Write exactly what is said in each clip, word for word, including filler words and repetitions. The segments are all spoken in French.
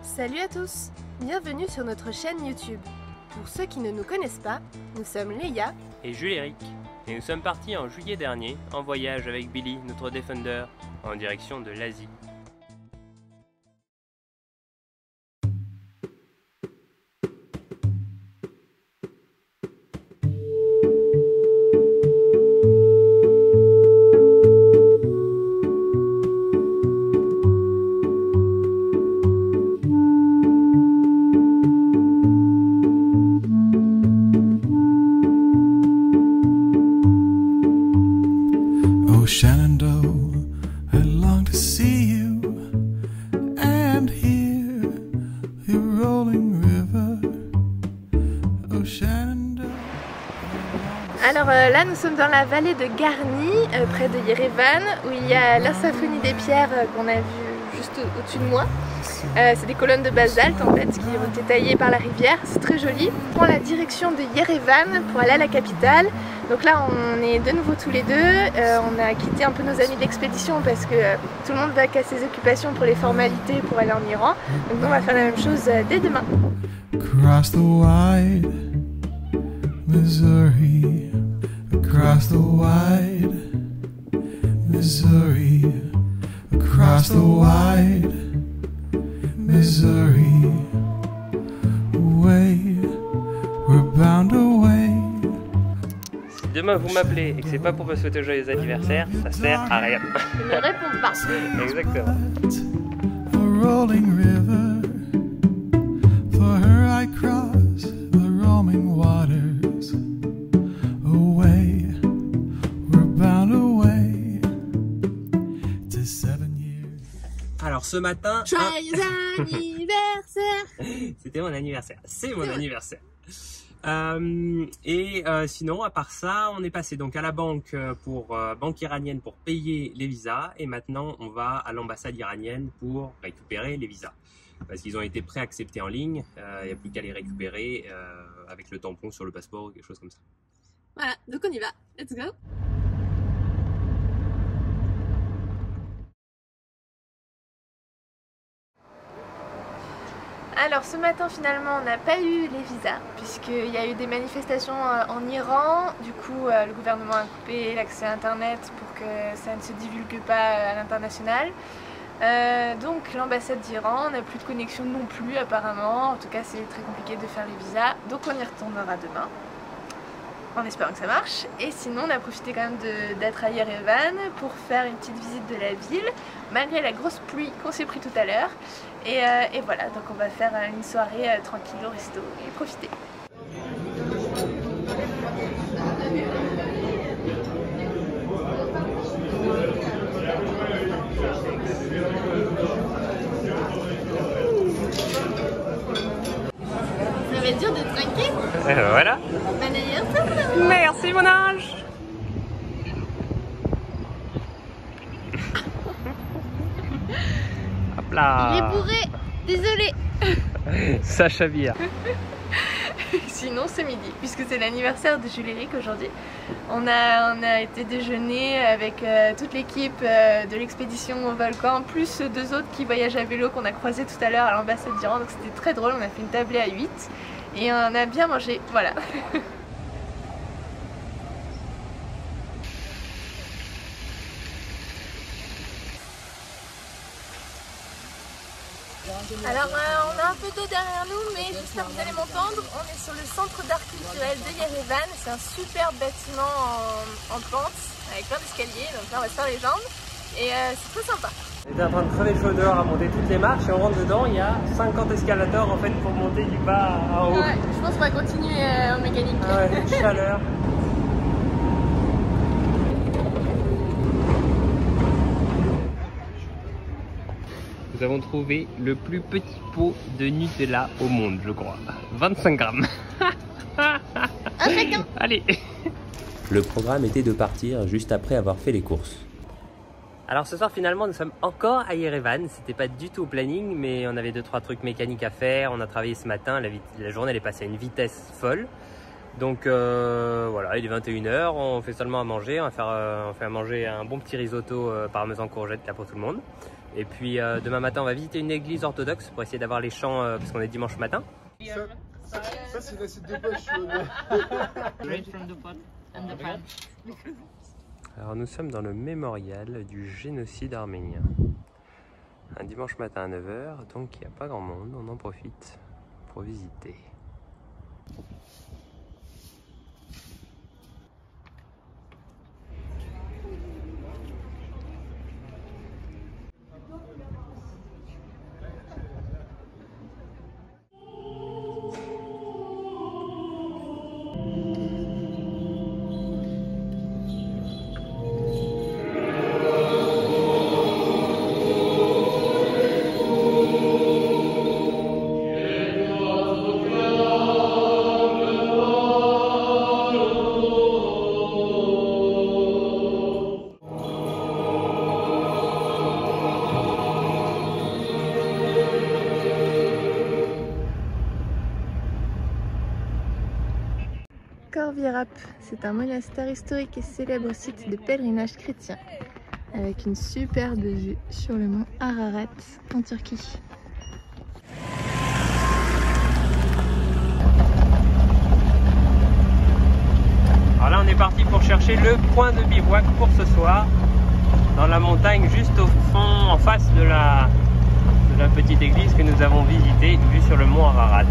Salut à tous, bienvenue sur notre chaîne YouTube. Pour ceux qui ne nous connaissent pas, nous sommes Léa et Jules-Éric. Et nous sommes partis en juillet dernier en voyage avec Billy, notre Defender, en direction de l'Asie. Shenandoah, I long to see you and hear the rolling river. Oh Shenandoah. Alors euh, là nous sommes dans la vallée de Garni, euh, près de Yerevan, où il y a la symphonie des pierres euh, qu'on a vue juste au- au-dessus de moi. Euh, c'est des colonnes de basalte en fait qui ont été taillées par la rivière, c'est très joli. On prend la direction de Yerevan pour aller à la capitale. Donc là on est de nouveau tous les deux, euh, on a quitté un peu nos amis d'expédition parce que euh, tout le monde va qu'à ses occupations pour les formalités pour aller en Iran. Donc nous on va faire la même chose euh, dès demain. Across the wide Missouri, across the wide Missouri, across the wide Missouri, away, we're bound away. Si demain vous m'appelez et que c'est pas pour me souhaiter joyeux anniversaire, ça sert à rien. Je ne réponds pas. Exactement. A rolling river, for her I cross the roaming waters, away, we're bound away to seven years. Alors ce matin, Joyeux anniversaire! c'était mon anniversaire. C'est mon anniversaire. Euh, et euh, sinon, à part ça, on est passé donc à la banque pour euh, banque iranienne pour payer les visas, et maintenant on va à l'ambassade iranienne pour récupérer les visas parce qu'ils ont été préacceptés en ligne. Il euh, n'y a plus qu'à les récupérer euh, avec le tampon sur le passeport ou quelque chose comme ça. Voilà, donc on y va. Let's go! Alors ce matin finalement on n'a pas eu les visas puisqu'il y a eu des manifestations en Iran. Du coup le gouvernement a coupé l'accès à internet pour que ça ne se divulgue pas à l'international. Euh, donc l'ambassade d'Iran n'a plus de connexion non plus apparemment. En tout cas c'est très compliqué de faire les visas. Donc on y retournera demain en espérant que ça marche. Et sinon on a profité quand même d'être à Yerevan pour faire une petite visite de la ville malgré la grosse pluie qu'on s'est pris tout à l'heure. Et, euh, et voilà, donc on va faire une soirée euh, tranquille au resto et profiter. Ça va être dur de trinquer. Euh, voilà. Bon anniversaire. Merci mon ange. Hop là. Il est bourré, désolé. Ça chavire. Sinon c'est midi, puisque c'est l'anniversaire de Jules-Éric aujourd'hui. On a, on a été déjeuner avec euh, toute l'équipe euh, de l'expédition au volcan, plus deux autres qui voyagent à vélo qu'on a croisés tout à l'heure à l'ambassade d'Iran. Donc c'était très drôle, on a fait une tablée à huit et on a bien mangé, voilà. Alors euh, on a un peu d'eau derrière nous, mais j'espère que vous allez m'entendre. On est sur le centre d'art culturel de Yerevan. C'est un super bâtiment en, en pente avec plein d'escaliers, donc là on va se faire les jambes et euh, c'est très sympa. On était en train de crever chaud dehors à monter toutes les marches et on rentre dedans, il y a cinquante escalators en fait pour monter du bas en haut. Ouais, je pense qu'on va continuer euh, en mécanique. Ah ouais, une chaleur. Nous avons trouvé le plus petit pot de Nutella au monde, je crois. vingt-cinq grammes. Allez. Le programme était de partir juste après avoir fait les courses. Alors ce soir finalement nous sommes encore à Yerevan. C'était pas du tout au planning, mais on avait deux trois trucs mécaniques à faire. On a travaillé ce matin, la, la journée elle est passée à une vitesse folle. Donc euh, voilà, il est vingt et une heures, on fait seulement à manger, on va faire, euh, on fait à manger un bon petit risotto euh, parmesan courgette là pour tout le monde. Et puis euh, demain matin, on va visiter une église orthodoxe pour essayer d'avoir les chants, euh, parce qu'on est dimanche matin. Ça, ça c'est l'acide de poche. Straight from the pot and the pan. Alors nous sommes dans le mémorial du génocide arménien. Un dimanche matin à neuf heures, donc il n'y a pas grand monde, on en profite pour visiter. Corvirap, c'est un monastère historique et célèbre site de pèlerinage chrétien, avec une superbe vue sur le mont Ararat en Turquie. Alors là on est parti pour chercher le point de bivouac pour ce soir, dans la montagne juste au fond, en face de la, de la petite église que nous avons visitée, vue sur le mont Ararat.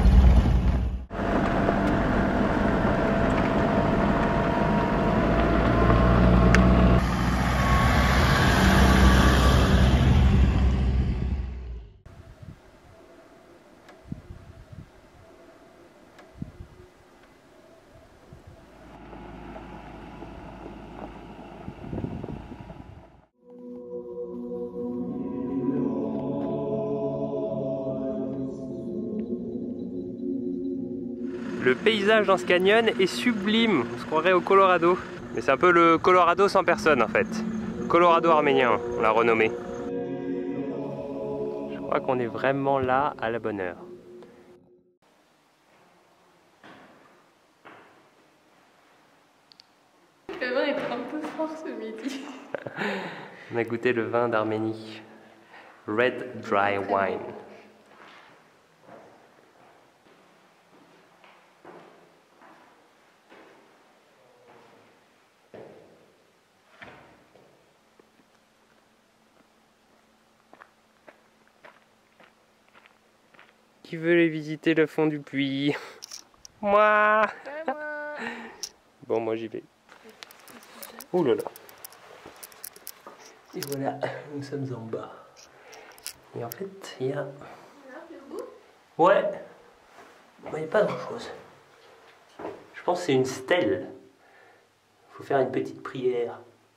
Le paysage dans ce canyon est sublime, on se croirait au Colorado. Mais c'est un peu le Colorado sans personne en fait. Colorado arménien, on l'a renommé. Je crois qu'on est vraiment là à la bonne heure. Le vin est un peu fort ce midi. On a goûté le vin d'Arménie. Red Dry Wine. Qui veut aller visiter le fond du puits? Moi. Bon, moi j'y vais. Ouh là là. Et voilà, nous sommes en bas. Et en fait, il y a... Ouais. Il n'y a pas grand chose. Je pense que c'est une stèle. Il faut faire une petite prière.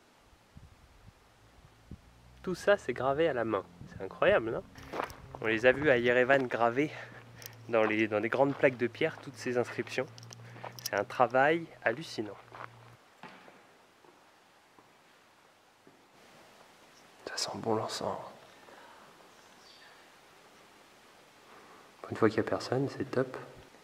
Tout ça, c'est gravé à la main. C'est incroyable, non? On les a vus à Yerevan gravés dans, les, dans des grandes plaques de pierre, toutes ces inscriptions. C'est un travail hallucinant. Ça sent bon l'encens. Une fois qu'il n'y a personne, c'est top.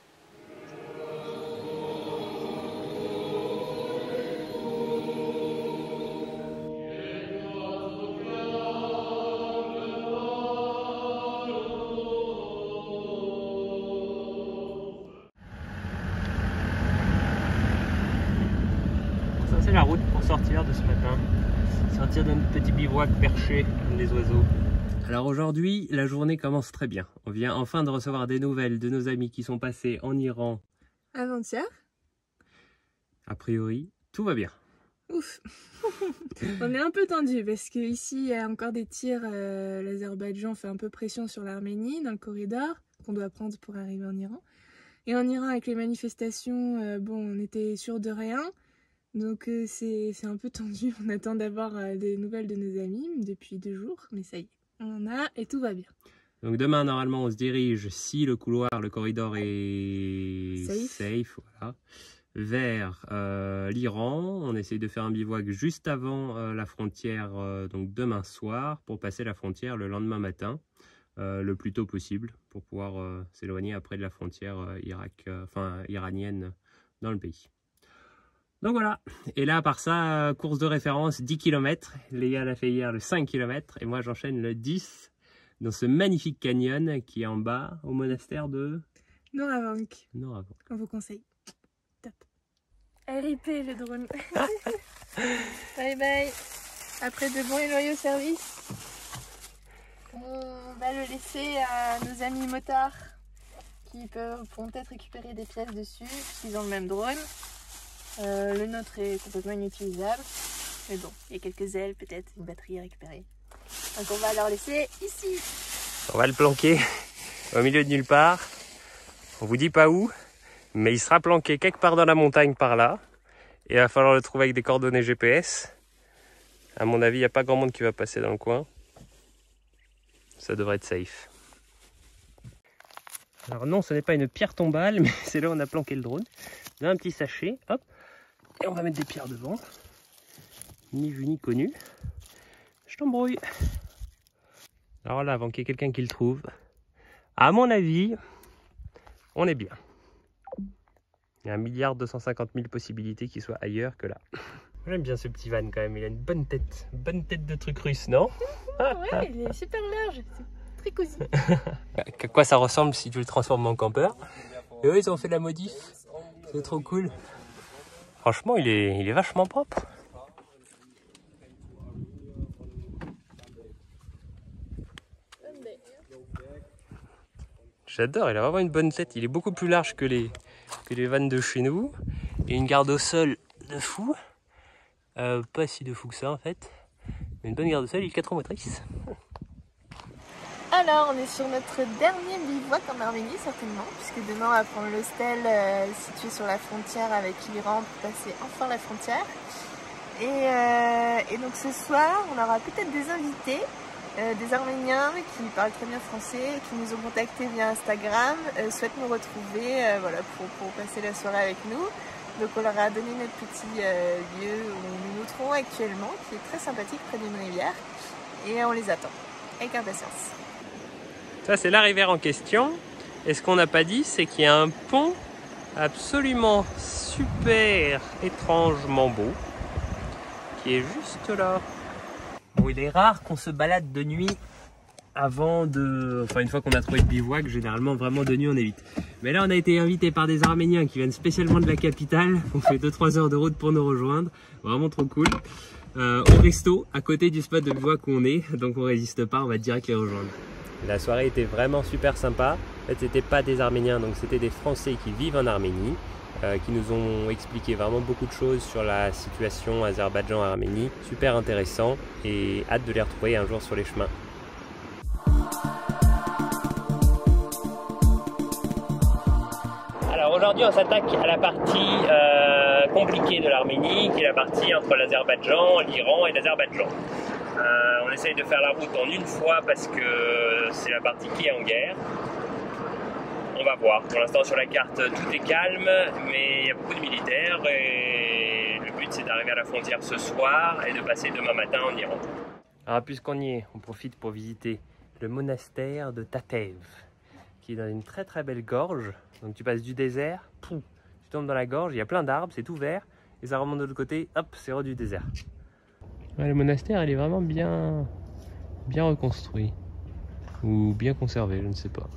Ça c'est la route pour sortir de ce matin. Sortir d'un petit bivouac perché comme les oiseaux. Alors aujourd'hui, la journée commence très bien. On vient enfin de recevoir des nouvelles de nos amis qui sont passés en Iran. Avant-hier. A priori, tout va bien. Ouf. On est un peu tendu parce qu'ici il y a encore des tirs. Euh, L'Azerbaïdjan fait un peu pression sur l'Arménie dans le corridor qu'on doit prendre pour arriver en Iran. Et en Iran, avec les manifestations, euh, bon, on était sûr de rien. Donc euh, c'est un peu tendu. On attend d'avoir euh, des nouvelles de nos amis depuis deux jours. Mais ça y est, on en a et tout va bien. Donc demain, normalement, on se dirige, si le couloir, le corridor est safe, safe voilà, vers euh, l'Iran. On essaye de faire un bivouac juste avant euh, la frontière, euh, donc demain soir, pour passer la frontière le lendemain matin, euh, le plus tôt possible, pour pouvoir euh, s'éloigner après de la frontière euh, Irak, euh, enfin, iranienne dans le pays. Donc voilà, et là à part ça, course de référence dix kilomètres, Léa l'a fait hier le cinq kilomètres et moi j'enchaîne le dix dans ce magnifique canyon qui est en bas au monastère de Noravank. Noravank. On vous conseille. Top. R I P le drone. Bye bye. Après de bons et loyaux services, on va le laisser à nos amis motards qui peuvent, pourront peut-être récupérer des pièces dessus puisqu'ils ont le même drone. Euh, le nôtre est complètement inutilisable, mais bon, il y a quelques ailes, peut-être une batterie à récupérer. Donc on va leur laisser ici. On va le planquer au milieu de nulle part. On vous dit pas où, mais il sera planqué quelque part dans la montagne par là. Et il va falloir le trouver avec des coordonnées G P S. À mon avis, il n'y a pas grand monde qui va passer dans le coin. Ça devrait être safe. Alors non, ce n'est pas une pierre tombale, mais c'est là où on a planqué le drone. On a un petit sachet, hop. Et on va mettre des pierres devant. Ni vu ni connu. Je t'embrouille. Alors là, avant qu'il y ait quelqu'un qui le trouve, à mon avis, on est bien. Il y a un milliard deux cent cinquante mille possibilités qu'il soit ailleurs que là. J'aime bien ce petit van quand même, il a une bonne tête. Bonne tête de truc russe, non? Ouais, il est super large, c'est très cosy. À quoi ça ressemble si tu le transformes en campeur? Et eux, ils ont fait la modif. C'est trop cool. Franchement, il est, il est vachement propre. J'adore, il a vraiment une bonne tête. Il est beaucoup plus large que les, que les vannes de chez nous. Et une garde au sol de fou. Euh, pas si de fou que ça en fait. Mais une bonne garde au sol, il est quatre roues motrices. Alors, on est sur notre dernier bivouac en Arménie, certainement, puisque demain on va prendre l'hostel euh, situé sur la frontière avec l'Iran pour passer enfin la frontière. Et, euh, et donc ce soir, on aura peut-être des invités, euh, des Arméniens qui parlent très bien français, qui nous ont contactés via Instagram, euh, souhaitent nous retrouver euh, voilà, pour, pour passer la soirée avec nous. Donc on leur a donné notre petit euh, lieu où nous nous trouvons actuellement, qui est très sympathique près d'une rivière, et on les attend avec impatience. Ça, c'est la rivière en question. Et ce qu'on n'a pas dit, c'est qu'il y a un pont absolument super étrangement beau qui est juste là. Bon, il est rare qu'on se balade de nuit avant de... Enfin, une fois qu'on a trouvé le bivouac, généralement, vraiment de nuit, on évite. Mais là, on a été invité par des Arméniens qui viennent spécialement de la capitale. On fait deux trois heures de route pour nous rejoindre. Vraiment trop cool. Euh, au resto, à côté du spot de bivouac où on est. Donc, on résiste pas, on va direct les rejoindre. La soirée était vraiment super sympa. En fait, c'était pas des Arméniens, donc c'était des Français qui vivent en Arménie, euh, qui nous ont expliqué vraiment beaucoup de choses sur la situation Azerbaïdjan-Arménie. Super intéressant et hâte de les retrouver un jour sur les chemins. Alors aujourd'hui, on s'attaque à la partie euh, compliquée de l'Arménie, qui est la partie entre l'Azerbaïdjan, l'Iran et l'Azerbaïdjan. Euh, on essaye de faire la route en une fois parce que c'est la partie qui est en guerre. On va voir. Pour l'instant sur la carte tout est calme, mais il y a beaucoup de militaires et le but c'est d'arriver à la frontière ce soir et de passer demain matin en Iran. Alors puisqu'on y est, on profite pour visiter le monastère de Tatev, qui est dans une très très belle gorge. Donc tu passes du désert, pouf, tu tombes dans la gorge, il y a plein d'arbres, c'est tout vert, et ça remonte de l'autre côté, hop, c'est hors du désert. Ouais, le monastère, il est vraiment bien, bien reconstruit. Ou bien conservé, je ne sais pas.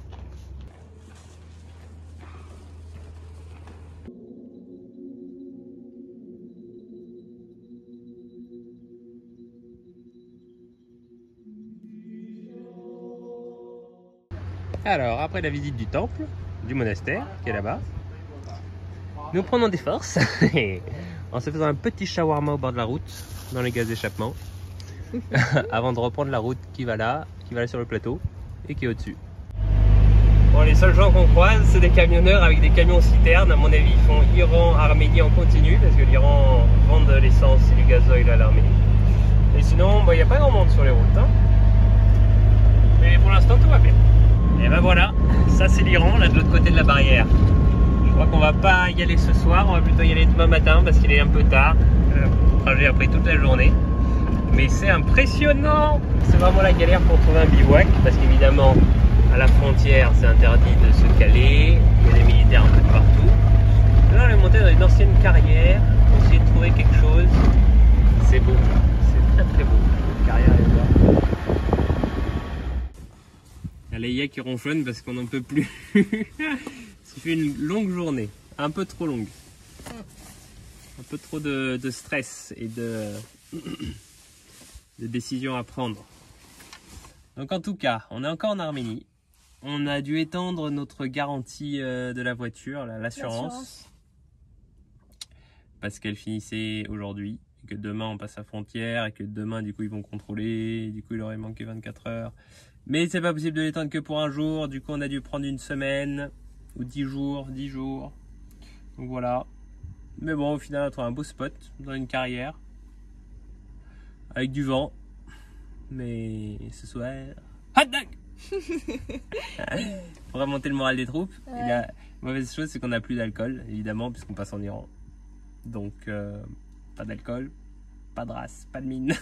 Alors, après la visite du temple, du monastère, qui est là-bas, nous prenons des forces en se faisant un petit shawarma au bord de la route, dans les gaz d'échappement, avant de reprendre la route qui va là, qui va là sur le plateau et qui est au-dessus. Bon, les seuls gens qu'on croise, c'est des camionneurs avec des camions citernes. À mon avis, ils font Iran-Arménie en continu, parce que l'Iran vend de l'essence et du gazoil à l'Arménie. Et sinon, il bah, n'y a pas grand monde sur les routes. Hein. Mais pour l'instant, tout va bien. Et ben voilà, ça c'est l'Iran, là de l'autre côté de la barrière. Je crois qu'on va pas y aller ce soir, on va plutôt y aller demain matin parce qu'il est un peu tard. Le trajet a pris toute la journée. Mais c'est impressionnant! C'est vraiment la galère pour trouver un bivouac parce qu'évidemment, à la frontière, c'est interdit de se caler. Il y a des militaires un peu de partout. Là, on est monté dans une ancienne carrière essayer de trouver quelque chose. C'est beau, c'est très très beau. La carrière est là. Il y a Leia qui ronchonne parce qu'on n'en peut plus. Ça fait une longue journée, un peu trop longue. Un peu trop de, de stress et de, de décisions à prendre. Donc en tout cas, on est encore en Arménie. On a dû étendre notre garantie euh, de la voiture, l'assurance. Parce qu'elle finissait aujourd'hui. Et que demain on passe la frontière et que demain du coup ils vont contrôler. Du coup il aurait manqué vingt-quatre heures. Mais c'est pas possible de l'étendre que pour un jour. Du coup on a dû prendre une semaine ou dix jours, dix jours. Donc voilà. Mais bon, au final on a trouvé un beau spot dans une carrière. Avec du vent. Mais ce soir... Hot dog. Pour remonter le moral des troupes. Ouais. Et la mauvaise chose c'est qu'on n'a plus d'alcool, évidemment, puisqu'on passe en Iran. Donc euh, pas d'alcool, pas de race, pas de mine.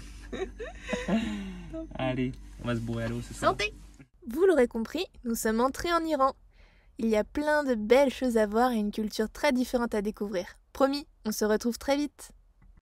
Allez, on va se bourrer à l'eau ce soir. Santé! Vous l'aurez compris, nous sommes entrés en Iran. Il y a plein de belles choses à voir et une culture très différente à découvrir. Promis, on se retrouve très vite.